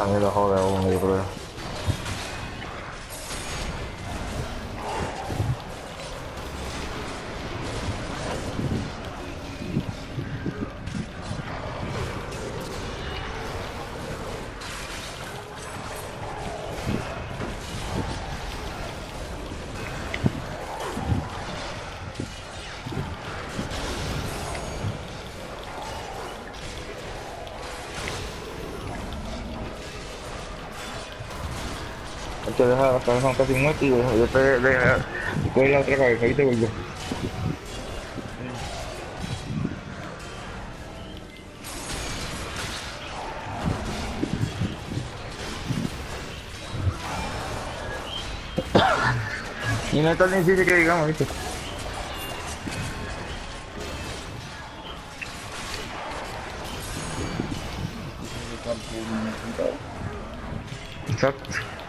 A mí lo jode a uno, yo creo. Hay que dejar la cabeza casi muerta y después coge la otra cabeza y te vuelvo. Y no es tan difícil que digamos, ¿viste? Exacto.